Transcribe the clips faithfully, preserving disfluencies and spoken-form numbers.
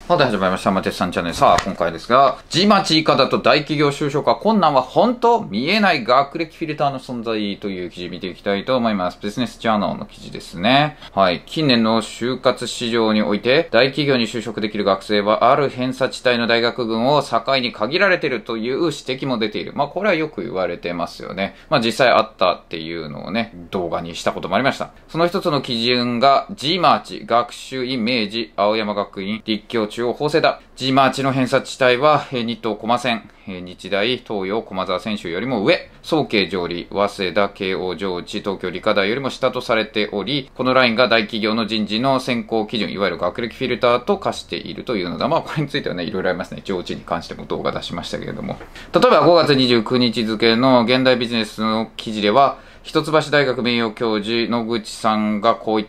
はい、始まりました。マテスさんチャンネル。さあ、今回ですが、G マッチ以下だと大企業就職は困難は本当見えない学歴フィルターの存在という記事見ていきたいと思います。ビジネスジャーナルの記事ですね。はい。近年の就活市場において、大企業に就職できる学生は、ある偏差地帯の大学群を境に限られているという指摘も出ている。まあ、これはよく言われてますよね。まあ、実際あったっていうのをね、動画にしたこともありました。その一つの基準が、G マーチ、学習院明治、青山学院、立教中央法政だ。G マーチの偏差地帯は、日東駒線、日大、東洋、駒沢選手よりも上、早慶上理、早稲田、慶応上智、東京理科大よりも下とされており、このラインが大企業の人事の選考基準、いわゆる学歴フィルターと化しているというのだ。まあ、これについてはね、いろいろありますね。上智に関しても動画出しましたけれども。例えばごがつにじゅうくにち付の現代ビジネスの記事では、一橋大学名誉教授野口さんがこういった、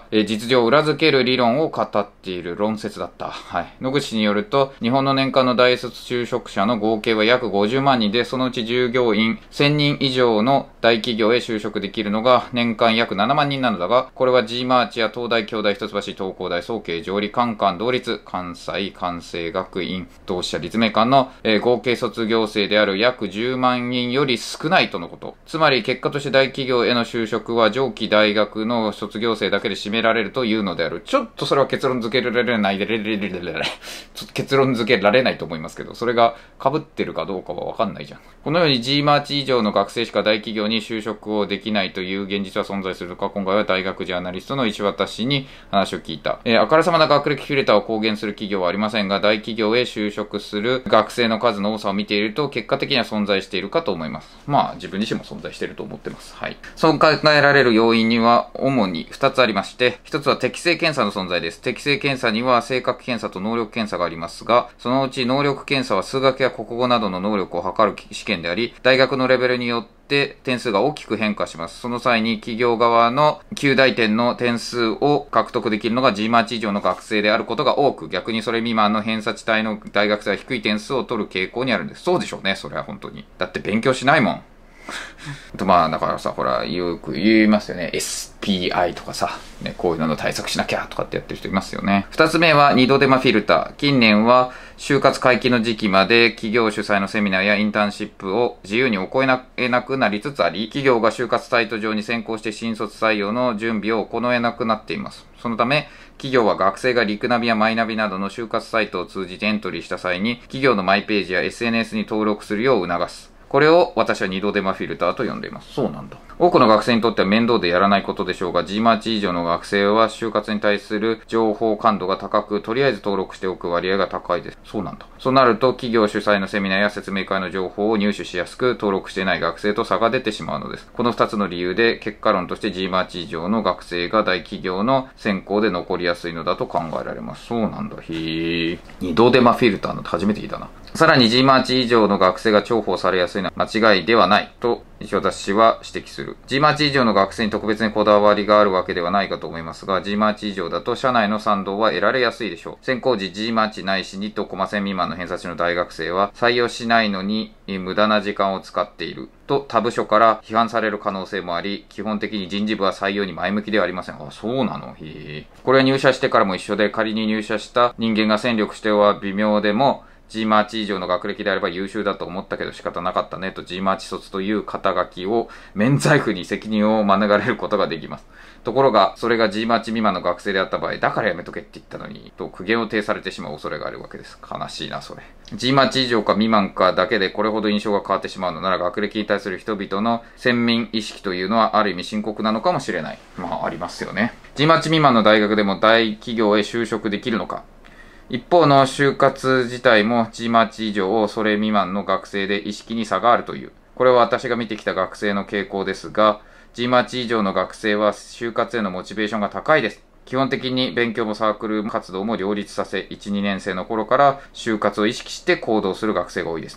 えー、実情を裏付ける理論を語っている論説だった。はい。野口氏によると、日本の年間の大卒就職者の合計は約ごじゅうまんにんで、そのうち従業員せんにん以上の大企業へ就職できるのが年間約ななまんにんなのだが、これは G マーチや東大、京大、一橋、東工大、早慶、上理、関関同率、関西、関西学院、同志社立命館の、えー、合計卒業生である約じゅうまんにんより少ないとのこと。つまり結果として大企業への就職は上記大学の卒業生だけで占められるというのである。ちょっとそれは結論付けられないで、結論付けられないと思いますけど、それが被ってるかどうかはわかんないじゃん。このように G マーチ以上の学生しか大企業に就職をできないという現実は存在するのか、今回は大学ジャーナリストの石渡氏に話を聞いた。えー、あからさまな学歴フィルターを公言する企業はありませんが、大企業へ就職する学生の数の多さを見ていると、結果的には存在しているかと思います。まあ、自分自身も存在していると思ってます。はい。そう考えられる要因には主にふたつありまして、ひとつは適性検査の存在です。適性検査には性格検査と能力検査がありますが、そのうち能力検査は数学や国語などの能力を測る試験であり、大学のレベルによって点数が大きく変化します。その際に企業側のきゅう大点の点数を獲得できるのが G マーチ以上の学生であることが多く、逆にそれ未満の偏差値帯の大学生は低い点数を取る傾向にあるんです。そうでしょうね、それは本当に。だって勉強しないもん。とまあだからさ、ほらよく言いますよね。 エスピーアイ とかさ、ね、こういうのの対策しなきゃとかってやってる人いますよね。二つ目は二度手間フィルター。近年は就活回帰の時期まで企業主催のセミナーやインターンシップを自由に行えなくなりつつあり、企業が就活サイト上に先行して新卒採用の準備を行えなくなっています。そのため企業は学生がリクナビやマイナビなどの就活サイトを通じてエントリーした際に、企業のマイページや エスエヌエス に登録するよう促す。これを私は二度手間フィルターと呼んでいます。そうなんだ。多くの学生にとっては面倒でやらないことでしょうが、G マーチ以上の学生は就活に対する情報感度が高く、とりあえず登録しておく割合が高いです。そうなんだ。そうなると、企業主催のセミナーや説明会の情報を入手しやすく、登録していない学生と差が出てしまうのです。この二つの理由で、結果論として G マーチ以上の学生が大企業の選考で残りやすいのだと考えられます。そうなんだ。へー。二度手間フィルターなんて初めて聞いたな。さらに G マーチ以上の学生が重宝されやすいのは間違いではないと石渡氏は指摘する。G マーチ以上の学生に特別にこだわりがあるわけではないかと思いますが、G マーチ以上だと社内の賛同は得られやすいでしょう。選考時 G マーチないしにとコマ線未満の偏差値の大学生は採用しないのに無駄な時間を使っていると他部署から批判される可能性もあり、基本的に人事部は採用に前向きではありません。あ、そうなの？へえ。これは入社してからも一緒で、仮に入社した人間が戦力しては微妙でも、G マーチ以上の学歴であれば優秀だと思ったけど仕方なかったねと G マーチ卒という肩書きを免罪符に責任を免れることができます。ところが、それが G マーチ未満の学生であった場合、だからやめとけって言ったのに、と苦言を呈されてしまう恐れがあるわけです。悲しいな、それ。G マーチ以上か未満かだけでこれほど印象が変わってしまうのなら、学歴に対する人々の先民意識というのはある意味深刻なのかもしれない。まあ、ありますよね。G マーチ未満の大学でも大企業へ就職できるのか。一方の就活自体も G マーチ以上、それ未満の学生で意識に差があるという。これは私が見てきた学生の傾向ですが、G マーチ以上の学生は就活へのモチベーションが高いです。基本的に勉強もサークル活動も両立させ、いち、にねん生の頃から就活を意識して行動する学生が多いですね。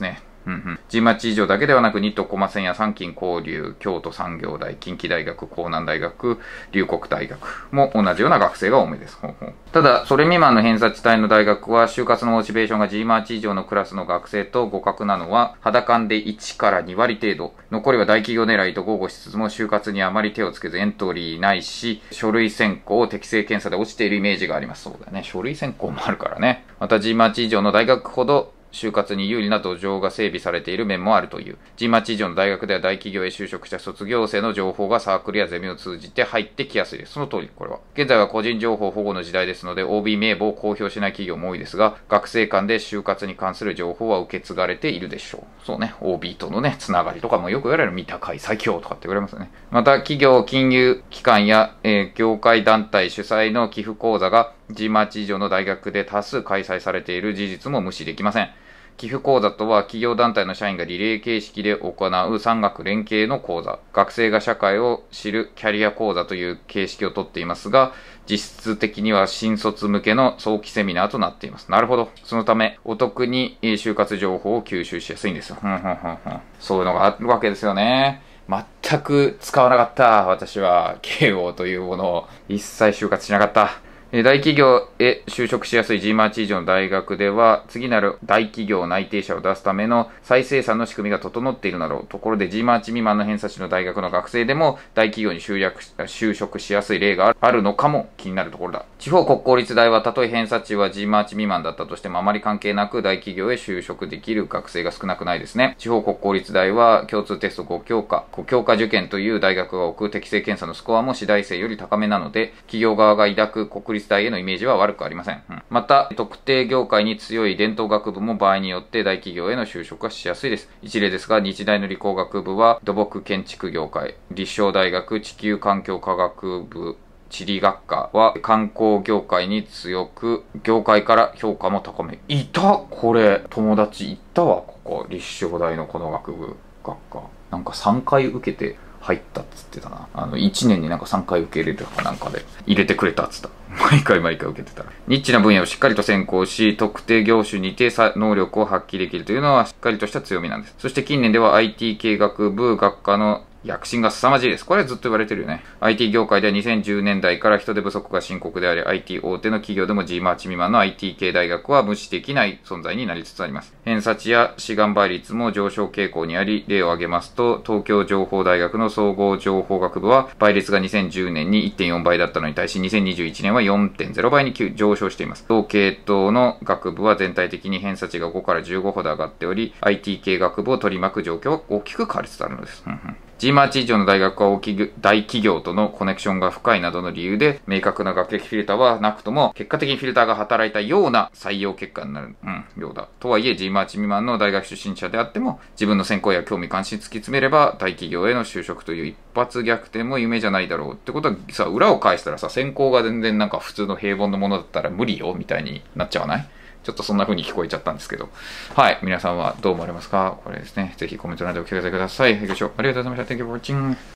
うんうん。G マッチ以上だけではなく、日東駒線や三金交流、京都産業大、近畿大学、江南大学、龍谷大学も同じような学生が多めです。ほうほう。ただ、それ未満の偏差値帯の大学は、就活のモチベーションが G マッチ以上のクラスの学生と互角なのは、肌感でいちからにわり程度。残りは大企業狙いと豪語しつつも、就活にあまり手をつけずエントリーないし、書類選考、適正検査で落ちているイメージがあります。そうだね。書類選考もあるからね。また G マッチ以上の大学ほど、就活に有利な土壌が整備されている面もあるという。G マッチ以上の大学では大企業へ就職した卒業生の情報がサークルやゼミを通じて入ってきやすいです。その通り、これは。現在は個人情報保護の時代ですので、オービー 名簿を公表しない企業も多いですが、学生間で就活に関する情報は受け継がれているでしょう。そうね、オービー とのね、つながりとかもよく言われる見た会最強とかって言われますよね。また、企業、金融機関や、えー、業界団体主催の寄付講座が G マッチ以上の大学で多数開催されている事実も無視できません。寄付講座とは企業団体の社員がリレー形式で行う産学連携の講座。学生が社会を知るキャリア講座という形式をとっていますが、実質的には新卒向けの早期セミナーとなっています。なるほど。そのため、お得に就活情報を吸収しやすいんですよ。ふんふんふんふん。そういうのがあるわけですよね。全く使わなかった。私は、慶応というものを一切就活しなかった。大企業へ就職しやすい G マッチ以上の大学では、次なる大企業内定者を出すための再生産の仕組みが整っているだろう。ところで G マッチ未満の偏差値の大学の学生でも大企業に集約就職しやすい例があるのかも気になるところだ。地方国公立大はたとえ偏差値は G マッチ未満だったとしてもあまり関係なく大企業へ就職できる学生が少なくないですね。地方国公立大は共通テストご教科、ご教科受験という大学が多く適正検査のスコアも私大生より高めなので、企業側が抱く国立大へのイメージは悪くありません。うん、また、特定業界に強い伝統学部も場合によって大企業への就職がしやすいです。一例ですが、日大の理工学部は土木建築業界、立正大学地球環境科学部、地理学科は観光業界に強く、業界から評価も高め。いたこれ、友達いたわ、ここ。立正大のこの学部、学科。なんかさんかい受けて、入ったっつってたな。あの、いちねんになんかさんかい受け入れるとかなんかで入れてくれたっつった。毎回毎回受けてたら。ニッチな分野をしっかりと専攻し、特定業種にて能力を発揮できるというのはしっかりとした強みなんです。そして近年では アイティー 系学部学科の躍進が凄まじいです。これはずっと言われてるよね。アイティー 業界ではにせんじゅうねんだいから人手不足が深刻であり、アイティー 大手の企業でも G マッチ未満の アイティー 系大学は無視できない存在になりつつあります。偏差値や志願倍率も上昇傾向にあり、例を挙げますと、東京情報大学の総合情報学部は倍率がにせんじゅうねんに いってんよんばいだったのに対し、にせんにじゅういちねんは よんてんゼロばいに上昇しています。同系統の学部は全体的に偏差値がごからじゅうごほど上がっており、アイティー 系学部を取り巻く状況は大きく変わりつつあるのです。うんうん、G マッチ以上の大学は大き大企業とのコネクションが深いなどの理由で、明確な学歴フィルターはなくとも、結果的にフィルターが働いたような採用結果になる、うん、ようだ。とはいえ、G マッチ未満の大学出身者であっても、自分の専攻や興味関心突き詰めれば、大企業への就職という一発逆転も夢じゃないだろう。ってことはさ、裏を返したらさ、専攻が全然なんか普通の平凡なものだったら無理よ、みたいになっちゃわない？ちょっとそんな風に聞こえちゃったんですけど。はい。皆さんはどう思われますか？これですね。ぜひコメント欄でお聞かせください。はい、ご視聴ありがとうございました。Thank you for watching.